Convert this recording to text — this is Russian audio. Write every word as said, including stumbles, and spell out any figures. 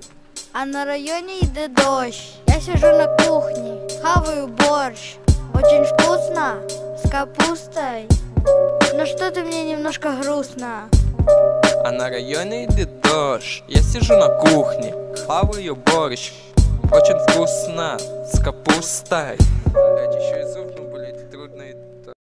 А на районе идет дождь. Я сижу на кухне, хаваю борщ. Очень вкусно, с капустой. Но что-то мне немножко грустно. А на районе идет дождь. Я сижу на кухне, хаваю борщ. Очень вкусно, с капустой. Дайте еще и зуб.